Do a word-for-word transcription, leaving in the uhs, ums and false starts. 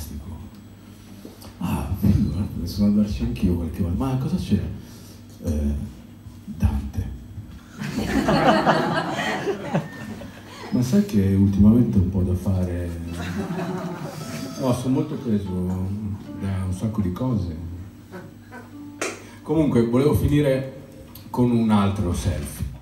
fantastico. Ah, guarda, sono andarci anch'io qualche volta. Ma cosa c'è? Eh, Dante. Ma sai che ultimamente ho un po' da fare? No, sono molto preso da un sacco di cose. Comunque, volevo finire con un altro selfie.